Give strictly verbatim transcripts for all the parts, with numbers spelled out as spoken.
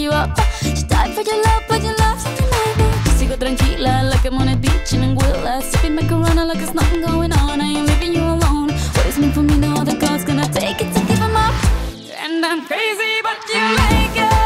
you up. She died for your love, but you love something like me. Sigo tranquila, like I'm on a beach in Anguilla, sipping macarona like there's nothing going on. I ain't leaving you alone. What is meant for me, no other God's gonna take it to give him up. And I'm crazy, but you like it.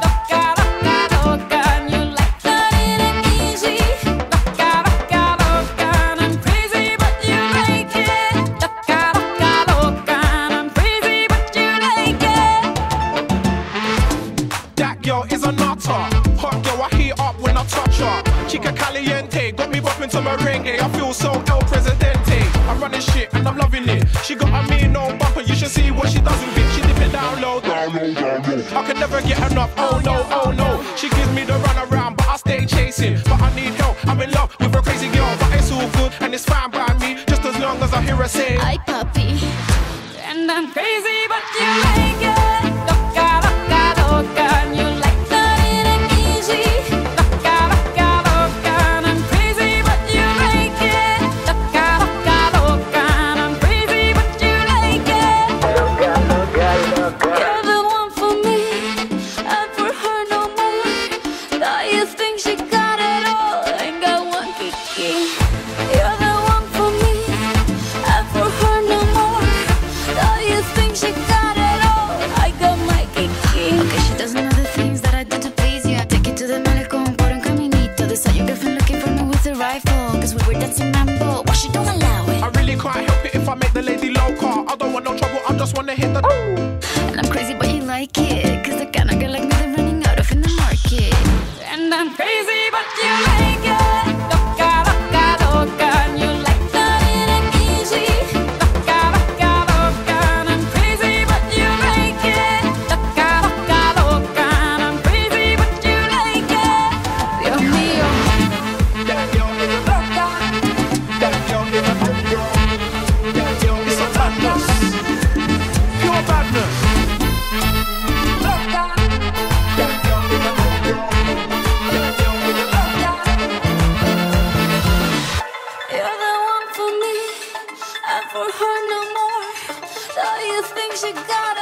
Chica caliente, got me bopping to merengue. I feel so El Presidente. I'm running shit and I'm loving it. She got a mean no bumper, you should see what she does with it. She dip it down low, down low, down low. I can never get enough, oh no, oh no. She gives me the run around, but I stay chasing. But I need help, I'm in love with a crazy girl. But it's all good and it's fine by me, just as long as I hear her say, "Ay papi," and I'm crazy, but you like it. Loca, loca, loca, and you like that it ain't easy. I just wanna hit the and I'm crazy but you like it, cause the kind of girl like me they're running out of in the market. And I'm crazy but you like it. Loca, loca, loca, and you like that it ain't easy. Loca, loca, loca, and I'm crazy but you like it. Loca, loca, loca, and I'm crazy but you like it. Dios mío, that girl is a loca. That girl is a loca. That girl is a madness. Pure madness. Loca. That girl is a loca. That girl is a loca. you're the one for me, and for her no more. Do you think she got